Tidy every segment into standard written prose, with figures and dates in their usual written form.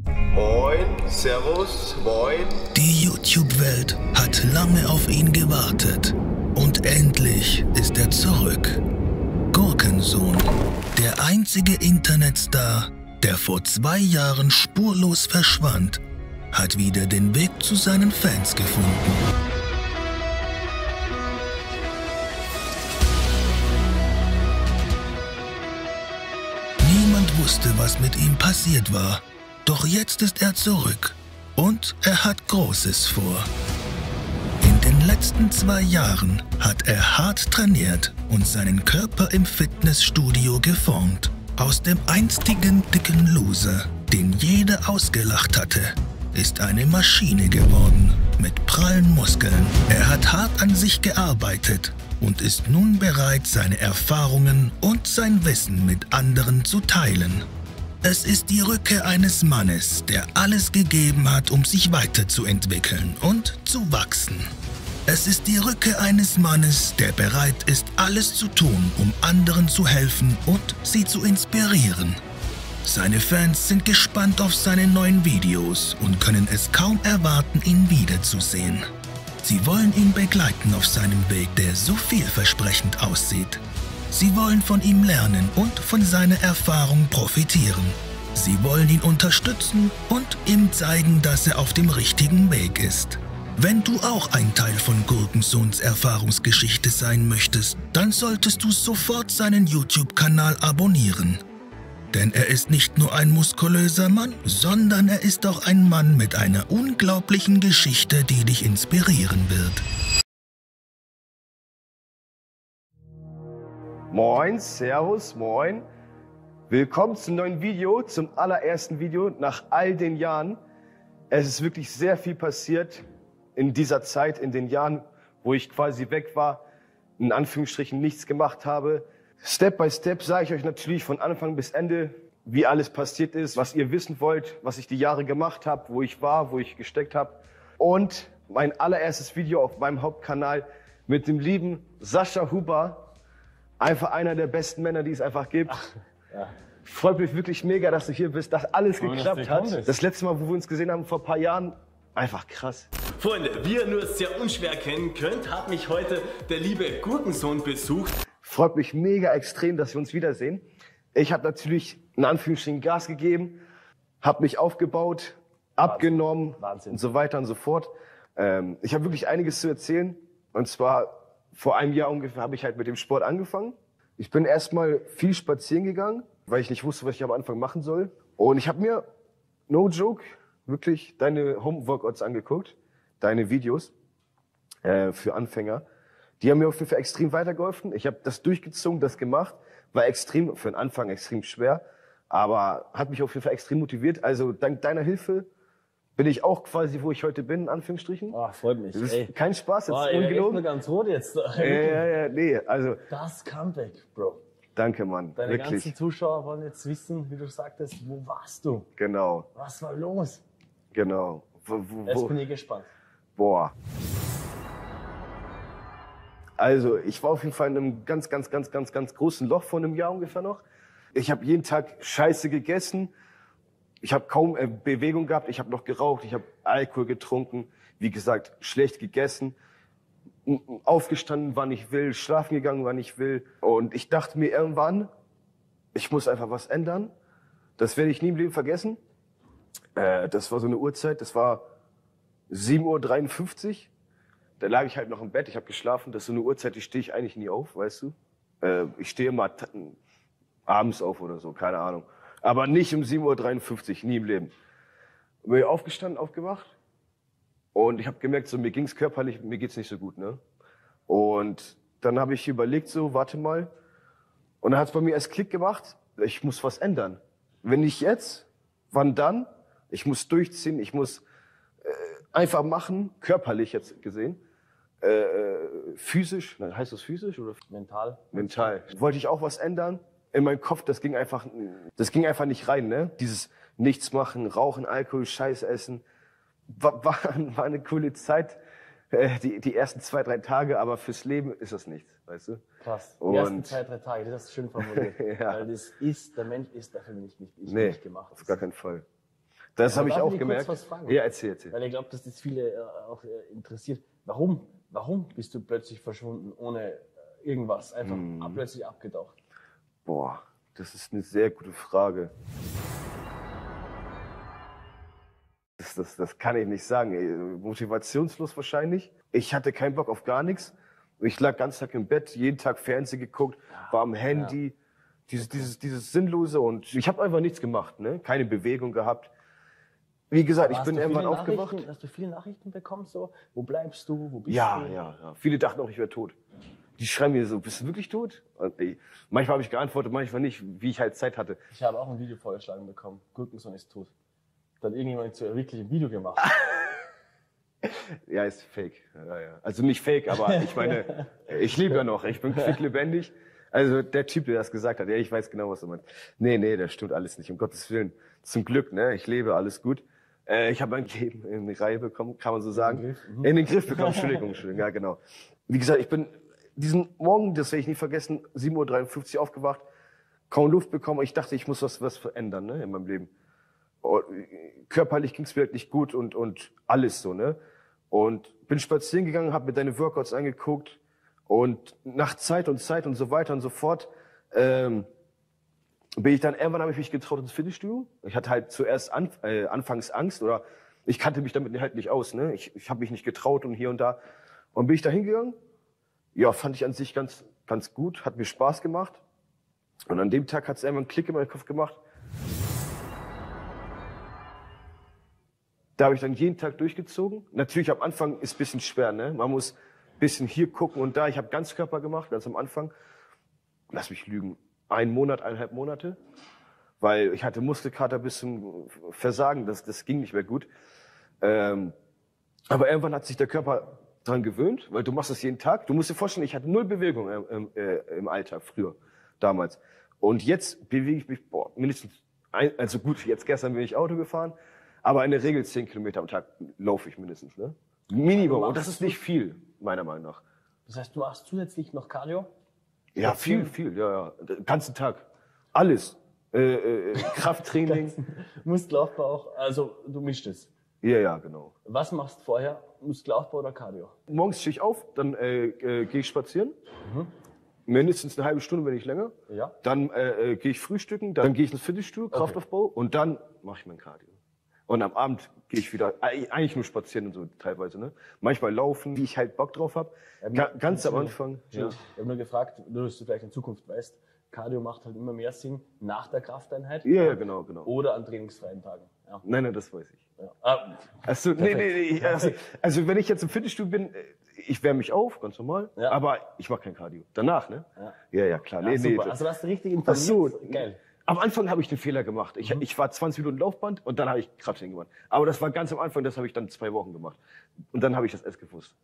Moin, Servus, moin. Die YouTube-Welt hat lange auf ihn gewartet. Und endlich ist er zurück. Gurkensohn, der einzige Internetstar, der vor 2 Jahren spurlos verschwand, hat wieder den Weg zu seinen Fans gefunden. Niemand wusste, was mit ihm passiert war. Doch jetzt ist er zurück und er hat Großes vor. In den letzten 2 Jahren hat er hart trainiert und seinen Körper im Fitnessstudio geformt. Aus dem einstigen dicken Loser, den jeder ausgelacht hatte, ist eine Maschine geworden mit prallen Muskeln. Er hat hart an sich gearbeitet und ist nun bereit, seine Erfahrungen und sein Wissen mit anderen zu teilen. Es ist die Rückkehr eines Mannes, der alles gegeben hat, um sich weiterzuentwickeln und zu wachsen. Es ist die Rückkehr eines Mannes, der bereit ist, alles zu tun, um anderen zu helfen und sie zu inspirieren. Seine Fans sind gespannt auf seine neuen Videos und können es kaum erwarten, ihn wiederzusehen. Sie wollen ihn begleiten auf seinem Weg, der so vielversprechend aussieht. Sie wollen von ihm lernen und von seiner Erfahrung profitieren. Sie wollen ihn unterstützen und ihm zeigen, dass er auf dem richtigen Weg ist. Wenn du auch ein Teil von Gurkensohns Erfahrungsgeschichte sein möchtest, dann solltest du sofort seinen YouTube-Kanal abonnieren. Denn er ist nicht nur ein muskulöser Mann, sondern er ist auch ein Mann mit einer unglaublichen Geschichte, die dich inspirieren wird. Moin, Servus, moin. Willkommen zum neuen Video, zum allerersten Video nach all den Jahren. Es ist wirklich sehr viel passiert in dieser Zeit, in den Jahren, wo ich quasi weg war, in Anführungsstrichen nichts gemacht habe. Step by Step sage ich euch natürlich von Anfang bis Ende, wie alles passiert ist, was ihr wissen wollt, was ich die Jahre gemacht habe, wo ich war, wo ich gesteckt habe. Und mein allererstes Video auf meinem Hauptkanal mit dem lieben Sascha Huber. Einfach einer der besten Männer, die es einfach gibt. Ja. Freut mich wirklich mega, dass du hier bist, dass alles geklappt hat. Das letzte Mal, wo wir uns gesehen haben, vor ein paar Jahren, einfach krass. Freunde, wie ihr nur sehr unschwer kennen könnt, hat mich heute der liebe Gurkensohn besucht. Freut mich mega extrem, dass wir uns wiedersehen. Ich habe natürlich in Anführungsstrichen Gas gegeben, habe mich aufgebaut, abgenommen und so weiter und so fort. Ich habe wirklich einiges zu erzählen. Und zwar vor einem Jahr ungefähr habe ich halt mit dem Sport angefangen. Ich bin erstmal viel spazieren gegangen, weil ich nicht wusste, was ich am Anfang machen soll. Und ich habe mir, no joke, wirklich deine Home-Workouts angeguckt, deine Videos für Anfänger. Die haben mir auf jeden Fall extrem weitergeholfen. Ich habe das durchgezogen, das gemacht. War extrem, für den Anfang extrem schwer, aber hat mich auf jeden Fall extrem motiviert. Also dank deiner Hilfe bin ich auch quasi, wo ich heute bin, in Anführungsstrichen. Ah, freut mich. Das ist kein Spaß, jetzt ungelogen. Ich bin ganz rot jetzt. Nee, also. Das Comeback, Bro. Danke, Mann. Deine wirklich. ganzen Zuschauer wollen jetzt wissen, wie du sagtest, wo warst du? Genau. Was war los? Genau. Jetzt bin ich gespannt. Boah. Also, ich war auf jeden Fall in einem ganz großen Loch vor einem Jahr ungefähr noch. Ich habe jeden Tag Scheiße gegessen. Ich habe kaum Bewegung gehabt, ich habe noch geraucht, ich habe Alkohol getrunken, wie gesagt, schlecht gegessen, aufgestanden, wann ich will, schlafen gegangen, wann ich will. Und ich dachte mir irgendwann, ich muss einfach was ändern. Das werde ich nie im Leben vergessen. Das war so eine Uhrzeit, das war 7:53 Uhr. Da lag ich halt noch im Bett, ich habe geschlafen. Das ist so eine Uhrzeit, die stehe ich eigentlich nie auf, weißt du. Ich stehe immer abends auf oder so, keine Ahnung. Aber nicht um 7:53 Uhr, nie im Leben. Bin ich aufgestanden, aufgewacht und ich habe gemerkt, so mir ging's körperlich, mir geht's nicht so gut, ne? Und dann habe ich überlegt, so warte mal, und dann hat's bei mir erst Klick gemacht. Ich muss was ändern. Wenn nicht jetzt, wann dann? Ich muss durchziehen, ich muss einfach machen, körperlich jetzt gesehen, physisch, heißt das physisch oder mental? Mental. Wollte ich auch was ändern? In meinem Kopf, das ging einfach nicht rein, ne? Dieses Nichts machen, Rauchen, Alkohol, Scheiß essen, war eine coole Zeit, die ersten 2, 3 Tage, aber fürs Leben ist das nichts, weißt du? Krass. Die ersten 2, 3 Tage, das ist schön formuliert. Ja. Weil der Mensch ist dafür nicht nee, gemacht. Auf gar keinen Fall. Das habe ich darf auch dich gemerkt. kurz was fragen? Ja, erzähl. Weil ich glaube, dass das viele auch interessiert. Warum bist du plötzlich verschwunden, ohne irgendwas? Einfach plötzlich abgetaucht. Boah, das ist eine sehr gute Frage. Das kann ich nicht sagen. Motivationslos wahrscheinlich. Ich hatte keinen Bock auf gar nichts. Ich lag ganz Tag im Bett, jeden Tag Fernsehen geguckt, war am Handy. Dieses Sinnlose, und ich habe einfach nichts gemacht, ne? Keine Bewegung gehabt. Wie gesagt, ich bin irgendwann aufgewacht. Hast du viele Nachrichten bekommen, so? Wo bleibst du? Wo bist du? Ja. Viele dachten auch, ich wäre tot. Die schreiben mir so, bist du wirklich tot? Und manchmal habe ich geantwortet, manchmal nicht, wie ich halt Zeit hatte. Ich habe auch ein Video vorgeschlagen bekommen. Gurkensohn ist tot. Da hat irgendjemand zu wirklich ein Video gemacht. Ja, ist fake. Ja. Also nicht fake, aber ich meine, ich lebe ja noch, ich bin quick lebendig. Also der Typ, der das gesagt hat, ja, ich weiß genau, was du meinst. Nee, das stimmt alles nicht, um Gottes Willen. Zum Glück, ne? Ich lebe, alles gut. Ich habe mein Leben in die Reihe bekommen, kann man so sagen. In den Griff bekommen, Entschuldigung, ja, genau. Wie gesagt, ich bin diesen Morgen, das werde ich nie vergessen, 7:53 Uhr aufgewacht, kaum Luft bekommen. Ich dachte, ich muss was verändern, ne, in meinem Leben. Und körperlich ging es mir halt nicht gut und alles so, ne? Und bin spazieren gegangen, habe mir deine Workouts angeguckt und nach Zeit und so weiter und so fort irgendwann habe ich mich getraut ins Fitnessstudio. Ich hatte halt zuerst anfangs Angst, oder ich kannte mich damit halt nicht aus, ne? Ich habe mich nicht getraut und hier und da. Und bin ich da hingegangen. Ja, fand ich an sich ganz gut, hat mir Spaß gemacht. Und an dem Tag hat es irgendwann einen Klick in meinen Kopf gemacht. Da habe ich dann jeden Tag durchgezogen. Natürlich am Anfang ist ein bisschen schwer, ne? Man muss ein bisschen hier gucken und da. Ich habe Ganzkörper gemacht, ganz am Anfang. Lass mich lügen. 1 Monat, 1,5 Monate. Weil ich hatte Muskelkater bis zum Versagen. Das ging nicht mehr gut. Aber irgendwann hat sich der Körper dran gewöhnt, weil du machst das jeden Tag. Du musst dir vorstellen, ich hatte 0 Bewegung im Alltag früher, damals. Und jetzt bewege ich mich, mindestens, also gut, jetzt gestern bin ich Auto gefahren, aber in der Regel 10 Kilometer am Tag laufe ich mindestens, ne? Minimum. Und das ist nicht viel, meiner Meinung nach. Das heißt, du machst zusätzlich noch Cardio? Ja, viel, ja. Den ganzen Tag. Alles. Krafttraining. Muskelaufbau auch, also du mischst es. Ja, genau. Was machst du vorher? Muskelaufbau oder Cardio? Morgens stehe ich auf, dann gehe ich spazieren. Mindestens eine halbe Stunde, wenn nicht länger. Ja. Dann gehe ich frühstücken, dann gehe ich ins Fitnessstudio, Kraftaufbau, und dann mache ich mein Cardio. Und am Abend gehe ich wieder, eigentlich nur spazieren und so teilweise, ne? Manchmal laufen, wie ich halt Bock drauf habe. Ganz am Anfang. Ja. Ich habe nur gefragt, nur dass du vielleicht in Zukunft weißt, Cardio macht halt immer mehr Sinn nach der Krafteinheit. Ja, genau. Oder an trainingsfreien Tagen. Ja. Nein, das weiß ich. Ja. Achso, nee. Also wenn ich jetzt im Fitnessstudio bin, ich wärme mich auf, ganz normal, Ja. aber ich mache kein Cardio. Danach, ne? Ja, klar. Ja, super. Also warst du richtig informiert. Ach so. Geil. Am Anfang habe ich den Fehler gemacht. Ich war 20 Minuten Laufband und dann habe ich Krafttraining gemacht. Aber das war ganz am Anfang, das habe ich dann 2 Wochen gemacht. Und dann habe ich das erst gewusst.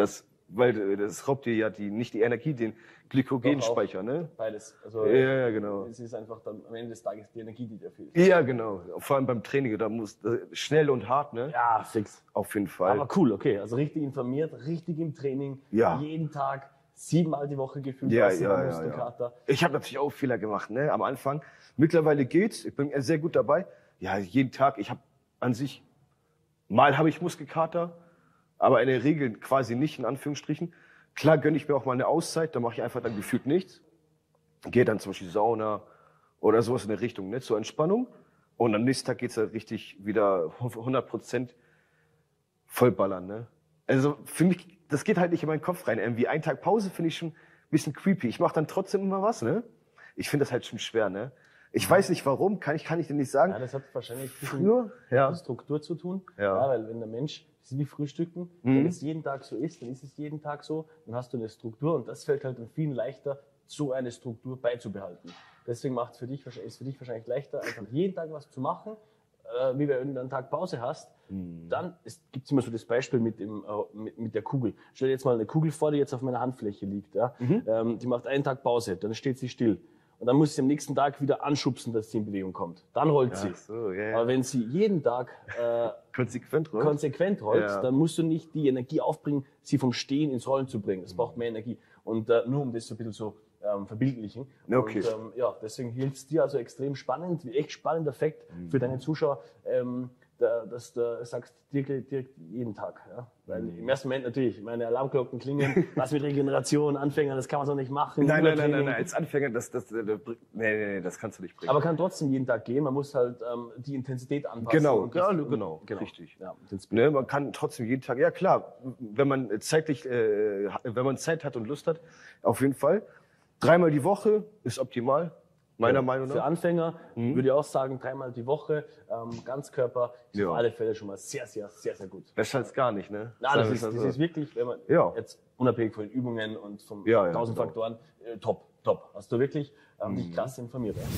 Weil das raubt dir ja nicht die Energie, den Glykogenspeicher, ne? Beides. Also Ja, genau. es ist einfach dann am Ende des Tages die Energie, die dir fehlt. Ja, genau. Vor allem beim Training, da muss schnell und hart, ne? Ja, fix. Auf jeden Fall. Aber cool, okay. Also richtig informiert, richtig im Training, Ja. jeden Tag, 7-mal die Woche gefühlt. Ja. Muskelkater. Ich habe natürlich auch Fehler gemacht, ne? Am Anfang. Mittlerweile geht's. Ich bin sehr gut dabei. Ja, jeden Tag. Ich habe an sich, mal habe ich Muskelkater, aber in der Regel quasi nicht, in Anführungsstrichen. Klar gönne ich mir auch mal eine Auszeit, da mache ich einfach dann gefühlt nichts. Gehe dann zum Beispiel Sauna oder sowas in der Richtung, ne? Zur Entspannung. Und am nächsten Tag geht's dann richtig wieder 100% vollballern, ne? Also für mich, das geht halt nicht in meinen Kopf rein. Irgendwie einen Tag Pause finde ich schon ein bisschen creepy. Ich mache dann trotzdem immer was, ne? Ich finde das halt schon schwer, ne? Ich weiß nicht warum, kann ich dir nicht sagen. Ja, das hat wahrscheinlich Früher, mit Struktur zu tun. Ja. Weil wenn der Mensch, das ist wie Frühstücken, wenn es jeden Tag so ist, dann ist es jeden Tag so, dann hast du eine Struktur und das fällt halt dann vielen leichter, so eine Struktur beizubehalten. Deswegen ist für dich wahrscheinlich leichter, einfach jeden Tag was zu machen, wie wenn du einen Tag Pause hast. Dann gibt es immer so das Beispiel mit der Kugel. Stell dir jetzt mal eine Kugel vor, die jetzt auf meiner Handfläche liegt. Ja? Die macht einen Tag Pause, dann steht sie still. Und dann muss sie am nächsten Tag wieder anschubsen, dass sie in Bewegung kommt. Dann rollt sie. So, ja. Aber wenn sie jeden Tag Konsequent rollt, Ja. dann musst du nicht die Energie aufbringen, sie vom Stehen ins Rollen zu bringen. Das braucht mehr Energie. Und nur um das so ein bisschen so verbildlichen. Okay. Und ja, deswegen hielt es dir also extrem spannend, echt spannender Fakt für deine Zuschauer, dass du sagst, direkt jeden Tag. Ja? Weil im ersten Moment natürlich, meine Alarmglocken klingen, was mit Regeneration, Anfänger, das kann man so nicht machen. Nein, als Anfänger, das kannst du nicht bringen. Aber kann trotzdem jeden Tag gehen, man muss halt die Intensität anpassen. Genau, und genau, richtig. Ja, Ne, man kann trotzdem jeden Tag, ja klar, wenn man wenn man Zeit hat und Lust hat, auf jeden Fall. 3-mal die Woche ist optimal, meiner Meinung nach. Für Anfänger würde ich auch sagen, 3-mal die Woche, Ganzkörper, ist auf alle Fälle schon mal sehr, sehr, sehr, sehr gut. Besser als gar nicht, ne? Na, das ist wirklich, wenn man jetzt unabhängig von den Übungen und von 1000 Faktoren, top. Hast du wirklich dich krass informiert. Ja?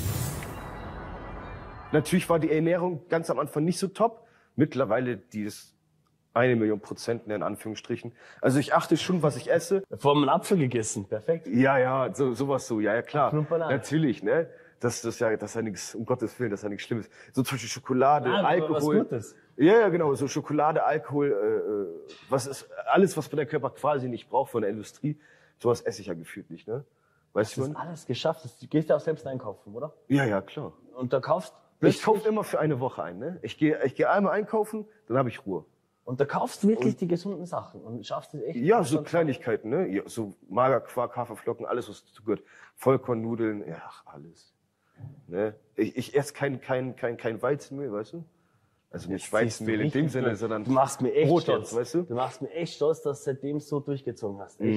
Natürlich war die Ernährung ganz am Anfang nicht so top. Mittlerweile die ist 1.000.000% in Anführungsstrichen. Also ich achte schon, was ich esse. Vor allem einen Apfel gegessen, perfekt. Ja, sowas so, ja klar. Apfel und Banane. Natürlich, ne? Das ist ja nichts, um Gottes Willen, das ist ja nichts Schlimmes. So zum Beispiel Schokolade, Alkohol. Was Gutes. Ja, genau, so Schokolade, Alkohol, alles, was der Körper quasi nicht braucht von der Industrie, sowas esse ich ja gefühlt nicht, ne? Weißt Du hast alles geschafft. Du gehst ja auch selbst einkaufen, oder? Ja, klar. Und da kaufst Ich kaufe immer für eine Woche ein, ne? Ich gehe einmal einkaufen, dann habe ich Ruhe. Und da kaufst du wirklich die gesunden Sachen und schaffst es echt. Ja, so Kleinigkeiten, ne? Ja, so Magerquark, Haferflocken, alles, was dazu gehört. Vollkornnudeln, ja, alles. Ne? Ich esse kein Weizenmehl, weißt du? Also nicht Weizenmehl in dem Sinne, sondern du machst mir echt Brot stolz, jetzt, weißt du? Du machst mir echt stolz, dass du seitdem so durchgezogen hast. Echt.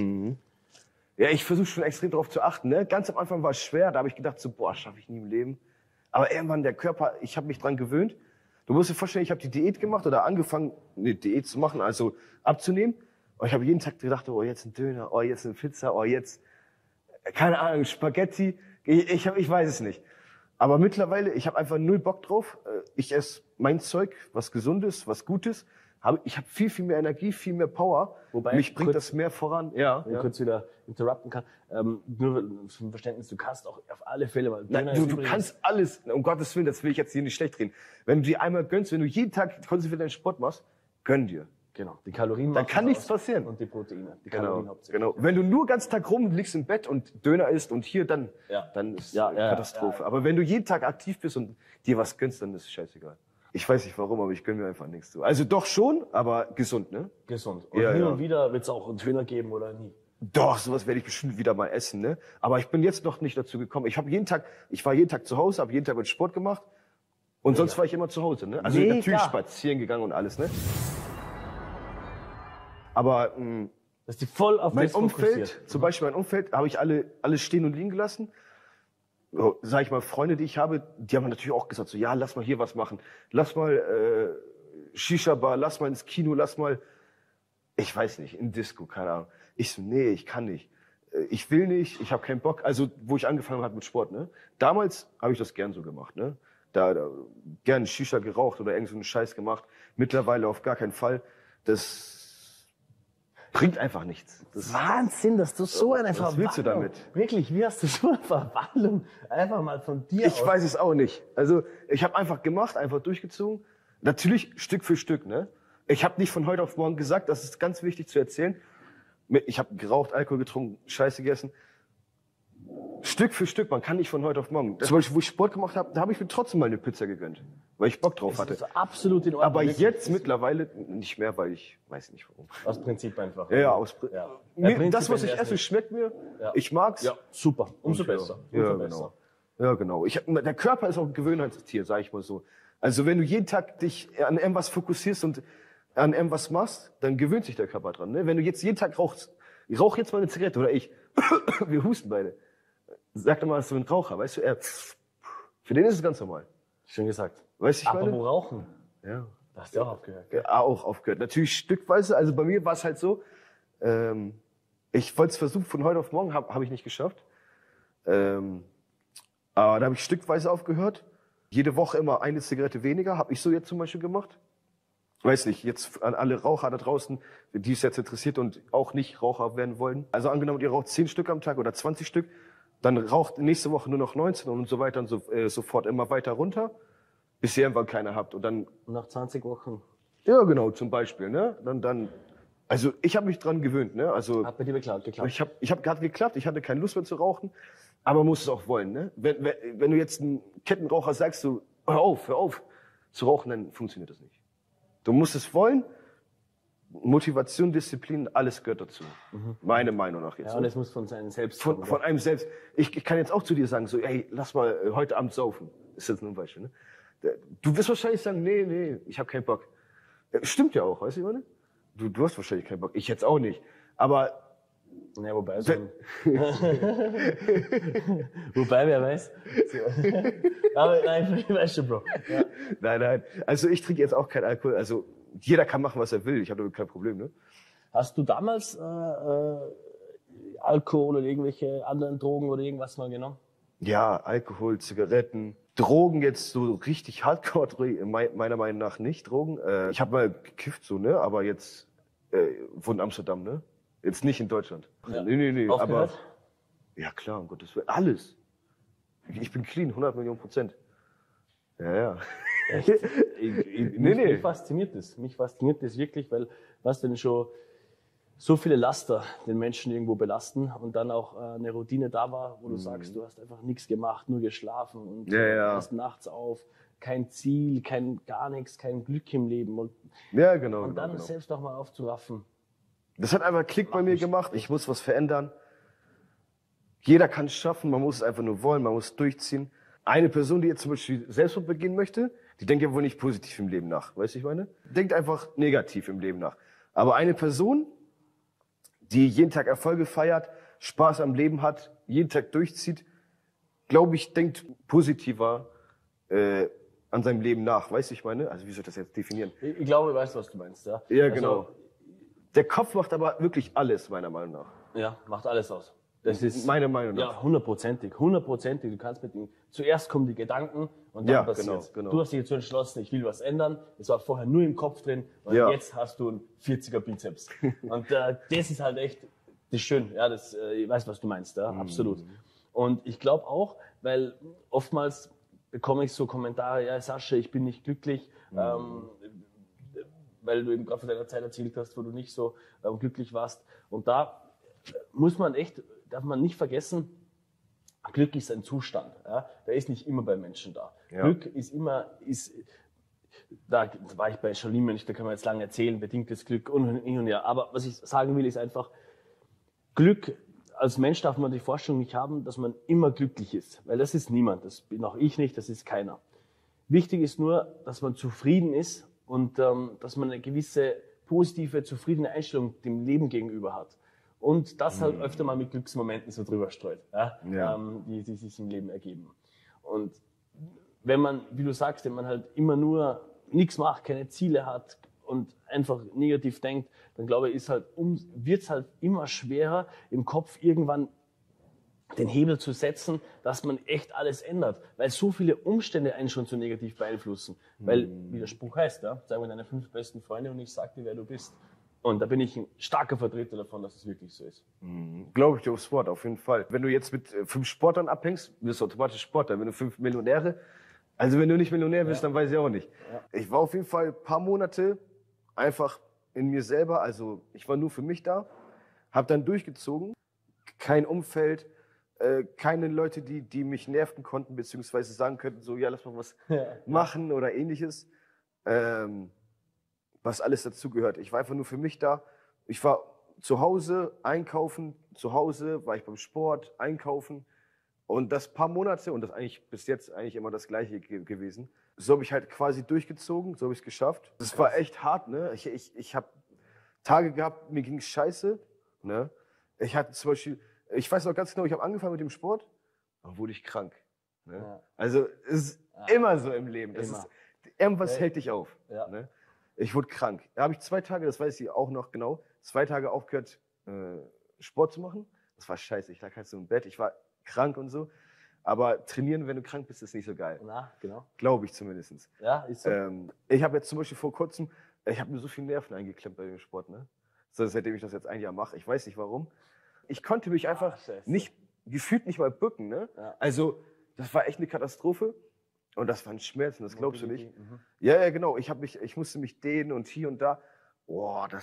Ja, ich versuche schon extrem darauf zu achten, ne? Ganz am Anfang war es schwer, da habe ich gedacht so, boah, schaffe ich nie im Leben. Aber irgendwann der Körper, ich habe mich dran gewöhnt. Du musst dir vorstellen, ich habe die Diät gemacht oder angefangen, eine Diät zu machen, also abzunehmen. Und ich habe jeden Tag gedacht, oh, jetzt ein Döner, oh, jetzt eine Pizza, oh, jetzt, keine Ahnung, Spaghetti. Ich weiß es nicht. Aber mittlerweile, ich habe einfach null Bock drauf. Ich esse mein Zeug, was Gesundes, was Gutes. Ich habe viel mehr Energie, viel mehr Power. Wobei, mich bringt das mehr voran. Ja, wenn ich kurz wieder interrupten kann. Nur zum Verständnis, du kannst auch auf alle Fälle mal. Nein, du kannst alles, um Gottes Willen, das will ich jetzt hier nicht schlecht reden. Wenn du dir einmal gönnst, wenn du jeden Tag konsequent deinen Sport machst, gönn dir. Genau, die Kalorien. Dann kann nichts passieren. Und die Proteine. Die Kalorien hauptsächlich. Genau. Wenn du nur ganz Tag liegst im Bett und Döner isst und hier, dann ist Katastrophe. Aber wenn du jeden Tag aktiv bist und dir was gönnst, dann ist es scheißegal. Ich weiß nicht warum, aber ich gönn mir einfach nichts zu. Also doch schon, aber gesund, ne? Gesund. Und hin und wieder wird es auch einen Döner geben oder nie? Doch, sowas werde ich bestimmt wieder mal essen, ne? Aber ich bin jetzt noch nicht dazu gekommen. Ich war jeden Tag zu Hause, habe jeden Tag mit Sport gemacht und sonst war ich immer zu Hause, ne? Also natürlich spazieren gegangen und alles, ne? Aber dass die voll auf mein das Umfeld, fokussiert. zum Beispiel mein Umfeld, habe ich alles stehen und liegen gelassen. Sag ich mal, Freunde, die ich habe, die haben natürlich auch gesagt, so, ja, lass mal hier was machen. Lass mal Shisha-Bar, lass mal ins Kino, lass mal, ich weiß nicht, in Disco, keine Ahnung. Ich so, nee, ich kann nicht. Ich will nicht, ich habe keinen Bock. Also, wo ich angefangen habe mit Sport, ne? Damals habe ich das gern so gemacht, ne? Da gern Shisha geraucht oder irgend so einen Scheiß gemacht. Mittlerweile auf gar keinen Fall. Das bringt einfach nichts. Wahnsinn, dass du so eine Verwandlung... Was willst du damit? Wirklich, wie hast du so eine Verwandlung einfach mal von dir Ich weiß es auch nicht. Also ich habe einfach gemacht, einfach durchgezogen. Natürlich Stück für Stück, ne? Ich habe nicht von heute auf morgen gesagt, das ist ganz wichtig zu erzählen. Ich habe geraucht, Alkohol getrunken, Scheiße gegessen. Stück für Stück, man kann nicht von heute auf morgen. Zum Beispiel, wo ich Sport gemacht habe, da habe ich mir trotzdem mal eine Pizza gegönnt, weil ich Bock drauf hatte. Das ist absolut in Ordnung. Aber jetzt mittlerweile nicht mehr, weil ich weiß nicht warum. Aus Prinzip einfach. Ja, aus Ja. Das, was ich esse, schmeckt mir. Ja. Ich mag's. Ja, super. Umso besser. Ja, Umso genau. Ja, genau. Der Körper ist auch ein Gewöhnheitstier, sag ich mal so. Also wenn du jeden Tag dich an irgendwas fokussierst und an irgendwas machst, dann gewöhnt sich der Körper dran. Ne? Wenn du jetzt jeden Tag rauchst, ich rauche jetzt mal eine Zigarette oder wir husten beide. Sag doch mal, dass du ein Raucher, weißt du, für den ist es ganz normal. Schön gesagt. Weißt du, ich Aber meine? wo rauchen? Ja. Da hast du auch aufgehört. Gell? Ja, auch aufgehört. Natürlich stückweise, also bei mir war es halt so, ich wollte es versuchen, von heute auf morgen, hab ich nicht geschafft. Aber da habe ich stückweise aufgehört. Jede Woche immer eine Zigarette weniger, habe ich so jetzt zum Beispiel gemacht. Weiß nicht, jetzt an alle Raucher da draußen, die es jetzt interessiert und auch nicht Raucher werden wollen. Also angenommen, ihr raucht 10 Stück am Tag oder 20 Stück, dann raucht nächste Woche nur noch 19 und so weiter und so fort immer weiter runter, bis ihr irgendwann keine habt. Und dann Nach 20 Wochen. ja, genau, zum Beispiel, ne? Dann Also ich habe mich dran gewöhnt, ne? Also Hat bei dir geklappt? ich hab gerade geklappt, ich hatte keine Lust mehr zu rauchen, aber man muss es auch wollen, ne? Wenn du jetzt einen Kettenraucher sagst, so, hör auf zu rauchen, dann funktioniert das nicht. Du musst es wollen. Motivation, Disziplin, alles gehört dazu. Meine Meinung nach jetzt. Ja, und es muss von seinem Selbst Von, kommen, von einem selbst. Ich kann jetzt auch zu dir sagen, so, ey, lass mal heute Abend saufen. Ist jetzt nur ein Beispiel, ne? Du wirst wahrscheinlich sagen, nee, ich habe keinen Bock. Stimmt ja auch, weißt du, meine? Du hast wahrscheinlich keinen Bock. Ich jetzt auch nicht. Aber Ja, wobei, wobei, wer weiß. So. Aber nein, weißt du, Bro. Ja. Nein. Also ich trinke jetzt auch keinen Alkohol. Also jeder kann machen, was er will. Ich habe damit kein Problem, ne? Hast du damals Alkohol oder irgendwelche anderen Drogen oder irgendwas mal genommen? Ja, Alkohol, Zigaretten, Drogen jetzt so richtig hardcore, meiner Meinung nach nicht Drogen. Ich habe mal gekifft so, ne? Aber jetzt von Amsterdam, ne? Jetzt nicht in Deutschland. Ja. Nee. Aufgehört? Aber ja klar, um Gottes Willen. Alles. Ich bin clean, 100 Millionen %. Ja. Echt? Mich fasziniert das. Mich fasziniert das wirklich, weil, was denn schon so viele Laster den Menschen irgendwo belasten und dann auch eine Routine da war, wo du sagst, du hast einfach nichts gemacht, nur geschlafen und hast nachts auf, kein Ziel, gar nichts, kein Glück im Leben und dann selbst noch mal aufzuraffen. Das hat einfach Klick bei mir gemacht. Ich muss was verändern. Jeder kann es schaffen, man muss es einfach nur wollen, man muss es durchziehen. Eine Person, die jetzt zum Beispiel Selbstmord begehen möchte, die denkt ja wohl nicht positiv im Leben nach, weißt du, ich meine? Denkt einfach negativ im Leben nach. Aber eine Person, die jeden Tag Erfolge feiert, Spaß am Leben hat, jeden Tag durchzieht, glaube ich, denkt positiver an seinem Leben nach, weißt du, ich meine? Also wie soll ich das jetzt definieren? Ich glaube, ich weiß, was du meinst, ja. Ja, genau. Der Kopf macht aber wirklich alles, meiner Meinung nach. Ja, macht alles aus. Das ist meine Meinung nach. Ja, hundertprozentig. Du kannst mit ihm, zuerst kommen die Gedanken und dann passiert's. Genau. Du hast dich dazu entschlossen, ich will was ändern. Das war vorher nur im Kopf drin und jetzt hast du einen 40er Bizeps. Und das ist halt echt, das ist schön. Ja, ich weiß, was du meinst, ja, absolut. Und ich glaube auch, weil oftmals bekomme ich so Kommentare, ja, Sascha, ich bin nicht glücklich, weil du eben gerade von deiner Zeit erzählt hast, wo du nicht so glücklich warst. Und da darf man nicht vergessen, Glück ist ein Zustand. Ja? Der ist nicht immer bei Menschen da. Ja. Glück da war ich bei Schalin, da kann man jetzt lange erzählen, bedingtes Glück und hin und her. Aber was ich sagen will, ist einfach, Glück, als Mensch darf man die Vorstellung nicht haben, dass man immer glücklich ist. Weil das ist niemand, das bin auch ich nicht, das ist keiner. Wichtig ist nur, dass man zufrieden ist und dass man eine gewisse positive, zufriedene Einstellung dem Leben gegenüber hat. Und das halt öfter mal mit Glücksmomenten so drüber streut, die sich im Leben ergeben. Und wenn man, wie du sagst, wenn man halt immer nur nichts macht, keine Ziele hat und einfach negativ denkt, dann glaube ich, wird es halt immer schwerer, im Kopf irgendwann den Hebel zu setzen, dass man echt alles ändert. Weil so viele Umstände einen schon so negativ beeinflussen. Weil, wie der Spruch heißt, sag mir deine 5 besten Freunde und ich sag dir, wer du bist. Und da bin ich ein starker Vertreter davon, dass es wirklich so ist. Glaube ich dir aufs Wort, auf jeden Fall. Wenn du jetzt mit 5 Sportlern abhängst, wirst du automatisch Sportler. Wenn du 5 Millionäre, also wenn du nicht Millionär bist, dann weiß ich auch nicht. Ja. Ich war auf jeden Fall ein paar Monate einfach in mir selber, also ich war nur für mich da, habe dann durchgezogen, kein Umfeld, keine Leute, die mich nerven konnten, beziehungsweise sagen könnten, so, ja, lass mal was machen oder ähnliches. Was alles dazugehört. Ich war einfach nur für mich da. Ich war zu Hause einkaufen, zu Hause war ich beim Sport, einkaufen und das paar Monate und das eigentlich bis jetzt eigentlich immer das Gleiche gewesen. So habe ich halt quasi durchgezogen, so habe ich es geschafft. Das war echt hart, ne? Ich habe Tage gehabt, mir ging es scheiße, ne? Ich hatte zum Beispiel, ich weiß noch ganz genau, ich habe angefangen mit dem Sport, dann wurde ich krank. Ne? Ja. Also es ist immer so im Leben. Irgendwas hält dich auf. Ja. Ne? Ich wurde krank. Da habe ich 2 Tage, das weiß ich auch noch genau, 2 Tage aufgehört, Sport zu machen. Das war scheiße. Ich lag halt so im Bett, ich war krank und so. Aber trainieren, wenn du krank bist, ist nicht so geil. Na, genau. Glaube ich zumindest. Ja, ist so. Ich habe jetzt zum Beispiel vor kurzem, ich habe mir so viele Nerven eingeklemmt bei dem Sport, ne? So, seitdem ich das jetzt ein Jahr mache. Ich weiß nicht warum. Ich konnte mich einfach gefühlt nicht mal bücken, ne? Ja. Also, das war echt eine Katastrophe. Und das waren Schmerzen, das glaubst du nicht. Ja, genau. Ich musste mich dehnen und hier und da. Boah, das hat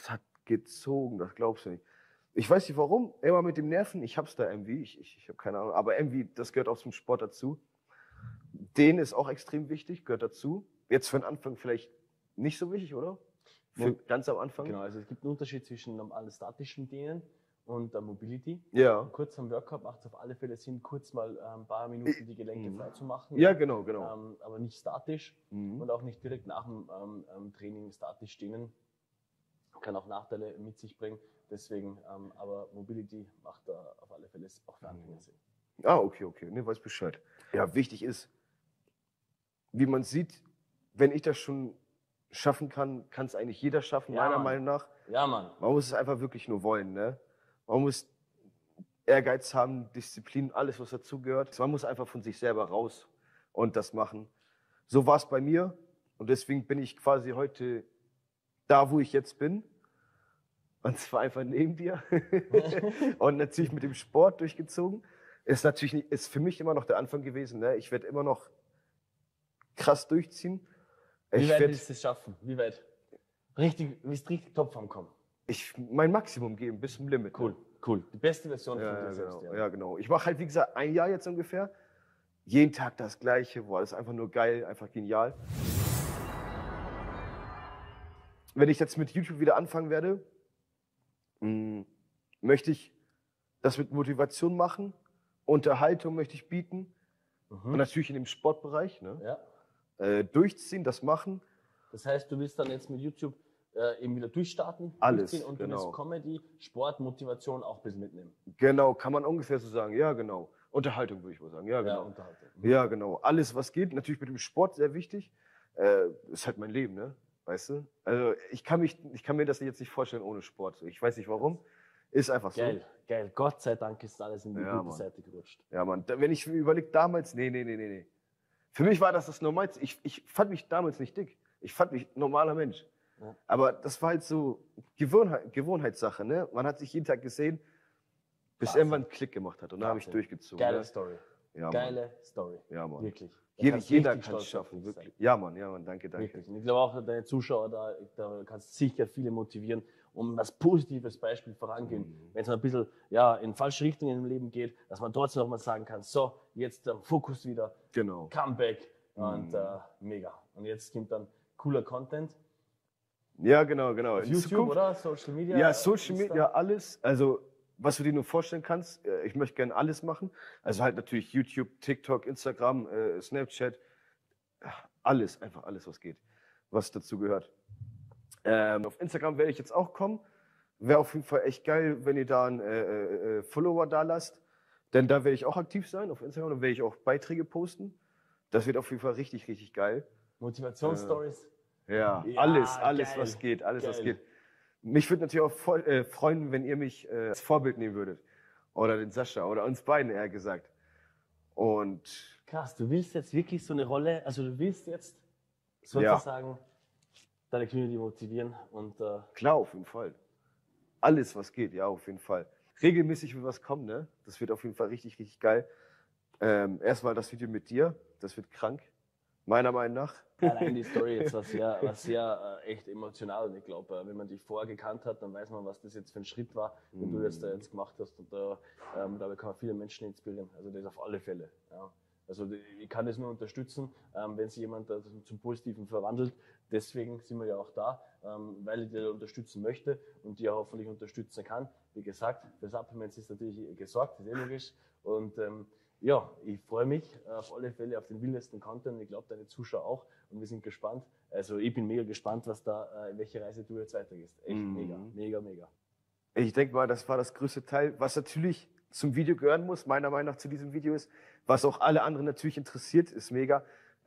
gezogen, das glaubst du nicht. Ich weiß nicht warum, immer mit dem Nerven, ich hab's da irgendwie, ich habe keine Ahnung, aber irgendwie, das gehört auch zum Sport dazu. Dehnen ist auch extrem wichtig, gehört dazu. Jetzt für den Anfang vielleicht nicht so wichtig, oder? Ganz am Anfang? Genau, also es gibt einen Unterschied zwischen normalen statischen Dehnen und der Mobility. Ja. Kurz am Workout macht es auf alle Fälle Sinn, kurz mal ein paar Minuten die Gelenke frei zu machen. Ja, genau. Aber nicht statisch und auch nicht direkt nach dem Training statisch dehnen. Kann auch Nachteile mit sich bringen. Deswegen, aber Mobility macht da auf alle Fälle auch für Anfänger Sinn. Ah, okay. Ne, weiß Bescheid. Ja, wichtig ist, wie man sieht, wenn ich das schon schaffen kann, kann es eigentlich jeder schaffen, meiner Meinung nach. Ja, Mann. Man muss es einfach wirklich nur wollen, ne? Man muss Ehrgeiz haben, Disziplin, alles, was dazugehört. Man muss einfach von sich selber raus und das machen. So war es bei mir und deswegen bin ich quasi heute da, wo ich jetzt bin. Und zwar einfach neben dir. Und natürlich mit dem Sport durchgezogen. Ist natürlich nicht, ist für mich immer noch der Anfang gewesen. Ne? Ich werde immer noch krass durchziehen. Wie weit willst du es schaffen? Wie weit? Willst du richtig Topform kommen? Mein Maximum geben, bis zum Limit. Cool. Die beste Version von dir genau. selbst. Ja, genau. Ich mache halt, wie gesagt, ein Jahr jetzt ungefähr. Jeden Tag das Gleiche. Boah, das ist einfach nur geil, einfach genial. Wenn ich jetzt mit YouTube wieder anfangen werde, möchte ich das mit Motivation machen. Unterhaltung möchte ich bieten. Und natürlich in dem Sportbereich. Ne? Ja. Durchziehen, das machen. Das heißt, du willst dann jetzt mit YouTube eben wieder durchstarten? Alles, und du willst Comedy, Sport, Motivation auch ein bisschen mitnehmen? Genau, kann man ungefähr so sagen. Ja, genau. Unterhaltung würde ich wohl sagen. Ja, genau. Ja, Unterhaltung. Ja, genau. Alles, was geht. Natürlich mit dem Sport sehr wichtig. Ist halt mein Leben, ne? Weißt du? Also ich kann mir das jetzt nicht vorstellen ohne Sport. Ich weiß nicht warum. Ist einfach so. Geil. Gott sei Dank ist alles in die gute Seite gerutscht. Ja, Mann. Wenn ich überlege, damals, nee. Für mich war das Normalste. Ich fand mich damals nicht dick. Ich fand mich normaler Mensch. Ja. Aber das war halt so Gewohnheitssache, ne? Man hat sich jeden Tag gesehen, bis irgendwann einen Klick gemacht hat. Und da habe ich durchgezogen. Geile ne? Story. Ja, Geile Story. Ja, Mann. Wirklich. Jeder kann es schaffen, wirklich. Ja, Mann, danke. Wirklich. Und ich glaube auch, deine Zuschauer, da kannst du sicher viele motivieren, um das positives Beispiel vorangehen. Wenn es ein bisschen in falsche Richtungen im Leben geht, dass man trotzdem noch mal sagen kann, so, jetzt Fokus wieder, genau. Comeback und mega. Und jetzt kommt dann cooler Content. Ja, genau. Auf YouTube, oder? Social Media? Ja, Social Media, alles. Also, was du dir nur vorstellen kannst, ich möchte gerne alles machen. Also halt natürlich YouTube, TikTok, Instagram, Snapchat, alles, einfach alles, was geht, was dazu gehört. Auf Instagram werde ich jetzt auch kommen. Wäre auf jeden Fall echt geil, wenn ihr da einen Follower da lasst. Denn da werde ich auch aktiv sein auf Instagram. Da werde ich auch Beiträge posten. Das wird auf jeden Fall richtig, richtig geil. Motivationsstories. Ja, alles, geil. Was geht, was geht. Mich würde natürlich auch freuen, wenn ihr mich als Vorbild nehmen würdet. Oder den Sascha, oder uns beiden eher gesagt. Und krass, du willst jetzt wirklich so eine Rolle, also du willst jetzt sozusagen deine Community motivieren und klar, auf jeden Fall. Alles, was geht, ja, auf jeden Fall. Regelmäßig wird was kommen, ne? Das wird auf jeden Fall richtig, richtig geil. Erstmal das Video mit dir, das wird krank, meiner Meinung nach. Allein die Story jetzt war sehr echt emotional. Und ich glaube, wenn man dich vorher gekannt hat, dann weiß man, was das jetzt für ein Schritt war, den du jetzt gemacht hast. Und dabei kann man viele Menschen inspirieren. Also das auf alle Fälle. Ja. Also ich kann das nur unterstützen, wenn sich jemand zum Positiven verwandelt. Deswegen sind wir ja auch da, weil ich dir unterstützen möchte und dir hoffentlich unterstützen kann. Wie gesagt, für Supplements ist natürlich gesorgt, das ist logisch. Und ich freue mich auf alle Fälle auf den wildesten Content. Ich glaube, deine Zuschauer auch. Und wir sind gespannt. Also ich bin mega gespannt, in welche Reise du jetzt weitergehst. Echt mega. Ich denke mal, das war das größte Teil, was natürlich zum Video gehören muss, meiner Meinung nach zu diesem Video ist, was auch alle anderen natürlich interessiert, ist mega.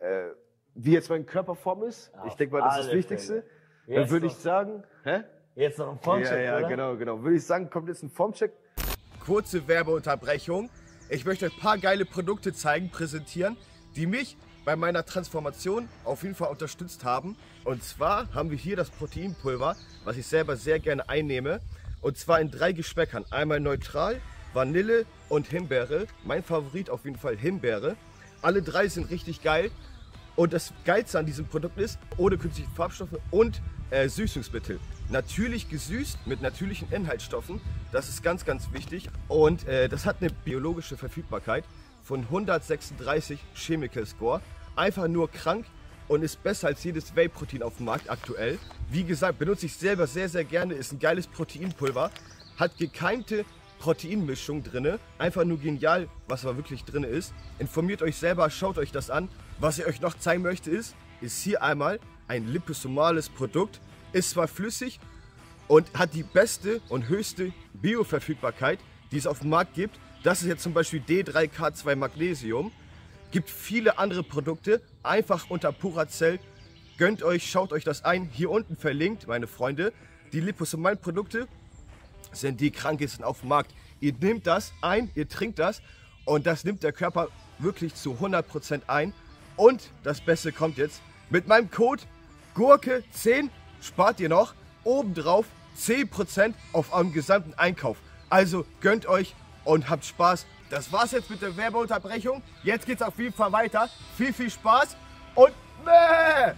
Wie jetzt meine Körperform ist, ich denke mal, das ist das Wichtigste. Dann würde ich sagen, Jetzt noch ein Formcheck, ja, oder? genau. Würde ich sagen, kommt jetzt ein Formcheck. Kurze Werbeunterbrechung. Ich möchte ein paar geile Produkte zeigen, präsentieren, die mich bei meiner Transformation auf jeden Fall unterstützt haben. Und zwar haben wir hier das Proteinpulver, was ich selber sehr gerne einnehme. Und zwar in 3 Geschmäckern. Einmal neutral, Vanille und Himbeere. Mein Favorit auf jeden Fall Himbeere. Alle 3 sind richtig geil. Und das Geilste an diesem Produkt ist, ohne künstliche Farbstoffe und Süßungsmittel. Natürlich gesüßt mit natürlichen Inhaltsstoffen, das ist ganz, ganz wichtig. Und das hat eine biologische Verfügbarkeit von 136 Chemical Score. Einfach nur krank und ist besser als jedes Whey-Protein auf dem Markt aktuell. Wie gesagt, benutze ich selber sehr, sehr gerne, ist ein geiles Proteinpulver, hat gekeimte Proteinmischung drin, einfach nur genial, was aber wirklich drin ist. Informiert euch selber, schaut euch das an. Was ich euch noch zeigen möchte ist hier einmal ein liposomales Produkt, ist zwar flüssig und hat die beste und höchste Bioverfügbarkeit, die es auf dem Markt gibt. Das ist jetzt zum Beispiel D3K2 Magnesium. Gibt viele andere Produkte, einfach unter Purazell. Gönnt euch, schaut euch das ein, hier unten verlinkt, meine Freunde. Die liposomalen Produkte sind die krankesten auf dem Markt. Ihr nehmt das ein, ihr trinkt das und das nimmt der Körper wirklich zu 100% ein. Und das Beste kommt jetzt, mit meinem Code GURKE10 spart ihr noch obendrauf 10% auf eurem gesamten Einkauf. Also gönnt euch und habt Spaß. Das war's jetzt mit der Werbeunterbrechung. Jetzt geht's auf jeden Fall weiter. Viel, viel Spaß und Ja,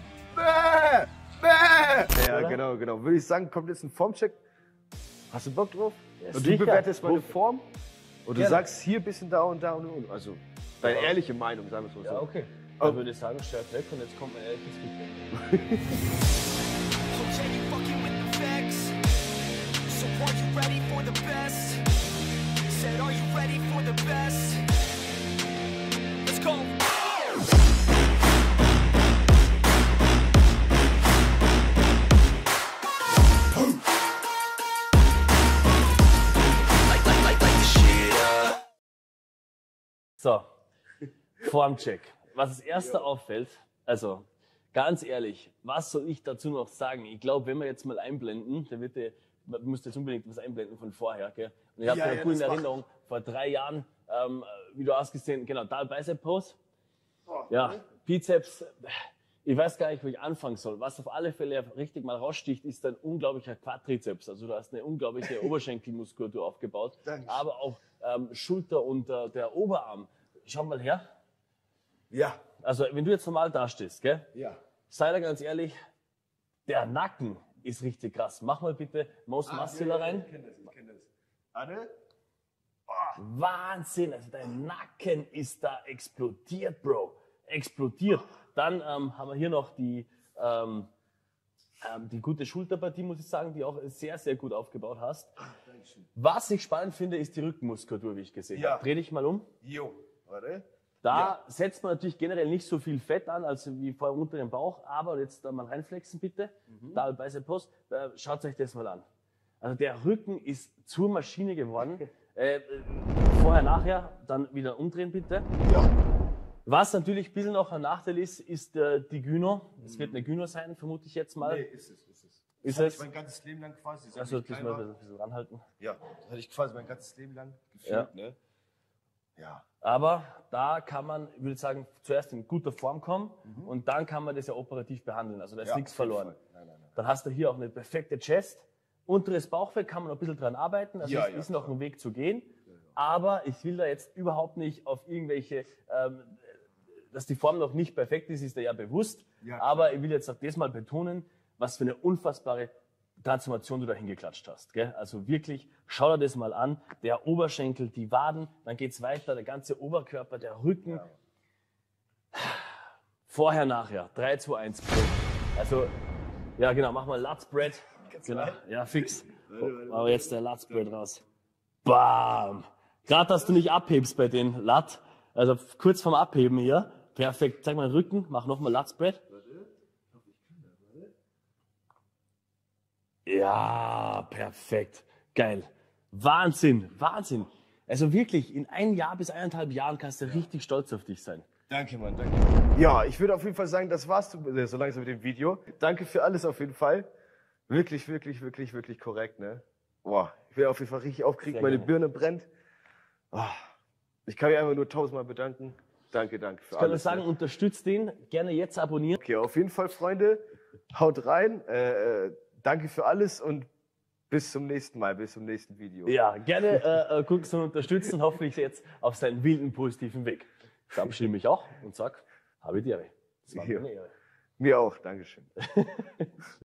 genau. Würde ich sagen, kommt jetzt ein Formcheck. Hast du Bock drauf? Ja, und du sicher. bewertest meine Form und du Gerne. sagst hier ein bisschen da und da und und. Also deine ehrliche Meinung, sagen wir es mal so. Ja, okay. Dann würde ich sagen, stört weg und jetzt kommt mein ehrliches Feedback. Okay, you fucking with the facts. So are you ready for the best? Said, are you ready for the best? Let's go. So, Formcheck. Was als erster auffällt, also ganz ehrlich, was soll ich dazu noch sagen? Ich glaube, wenn wir jetzt mal einblenden, dann wird der, man muss jetzt unbedingt was einblenden von vorher, gell? Und ich habe ja, gut in Erinnerung, vor 3 Jahren, wie du ausgesehen, genau, da Bicep Pose. Ja, Bizeps, ich weiß gar nicht, wo ich anfangen soll. Was auf alle Fälle richtig mal raussticht, ist ein unglaublicher Quadrizeps. Also du hast eine unglaubliche Oberschenkelmuskulatur aufgebaut, aber auch Schulter und der Oberarm. Schau mal her. ja, Also wenn du jetzt normal dastehst, gell? ja. Sei da ganz ehrlich, der Nacken ist richtig krass. Mach mal bitte Most Muscular rein. Ich kenne das. Anne? Wahnsinn, also dein Nacken ist da explodiert, Bro. Explodiert. Dann haben wir hier noch die gute Schulterpartie, muss ich sagen, die auch sehr, sehr gut aufgebaut hast. Was ich spannend finde, ist die Rückenmuskulatur, wie ich gesehen habe. Dreh dich mal um. Jo, warte. Da setzt man natürlich generell nicht so viel Fett an, als wie vor unter dem Bauch, aber jetzt da mal reinflexen bitte, da Bicep Pose, schaut euch das mal an. Also der Rücken ist zur Maschine geworden. Vorher, nachher, dann wieder umdrehen bitte. Ja. Was natürlich ein bisschen noch ein Nachteil ist, ist die Gyno. Es wird eine Gyno sein, vermute ich jetzt mal. Nee, ist es. Ist Das hatte es? ich mein ganzes Leben lang quasi. seit Also ich das klein mal war. ein bisschen ranhalten. Ja, das hatte ich quasi mein ganzes Leben lang gefühlt, Ja. ne? Ja. Aber da kann man, ich würde sagen, zuerst in guter Form kommen und dann kann man das ja operativ behandeln. Also da ist Ja, nichts auf jeden verloren. Fall. Nein. Dann hast du hier auch eine perfekte Chest. Unteres Bauchfell kann man noch ein bisschen dran arbeiten. Also Ja, es ja, ist noch ein Weg zu gehen. Aber ich will da jetzt überhaupt nicht auf irgendwelche, dass die Form noch nicht perfekt ist, ist dir ja bewusst. Ja, Aber ich will jetzt auch das mal betonen, was für eine unfassbare Transformation du da hingeklatscht hast. Gell? Also wirklich, schau dir das mal an. Der Oberschenkel, die Waden, dann geht's weiter, der ganze Oberkörper, der Rücken. Vorher, nachher. 3, 2, 1. Also, ja genau, mach mal Lat Spread. Genau. Ja, fix. Aber jetzt der Lat Spread raus. Bam! Gerade, dass du nicht abhebst bei den Lat. Also kurz vorm Abheben hier. Perfekt. Zeig mal den Rücken. Mach nochmal Lat Spread. Ja, perfekt. Geil. Wahnsinn, Wahnsinn. Also wirklich, in 1 Jahr bis 1,5 Jahren kannst du richtig stolz auf dich sein. Danke, Mann, danke. Ja, ich würde auf jeden Fall sagen, das war's so langsam mit dem Video. Danke für alles auf jeden Fall. Wirklich korrekt, ne? Boah, ich bin auf jeden Fall richtig aufgeregt, Sehr meine gerne. Birne brennt. Oh, ich kann mich einfach nur 1000-mal bedanken. Danke für Ich kann nur alles. sagen, ne? unterstützt den. Gerne jetzt abonnieren. Okay, auf jeden Fall, Freunde, haut rein. Danke für alles und bis zum nächsten Mal, bis zum nächsten Video. Ja, gerne guckst und unterstützen. Hoffentlich jetzt auf seinen wilden, positiven Weg. Ich verabschiede mich auch und sag, habe die Ehre. Es war mir eine Ehre. Mir auch, Dankeschön.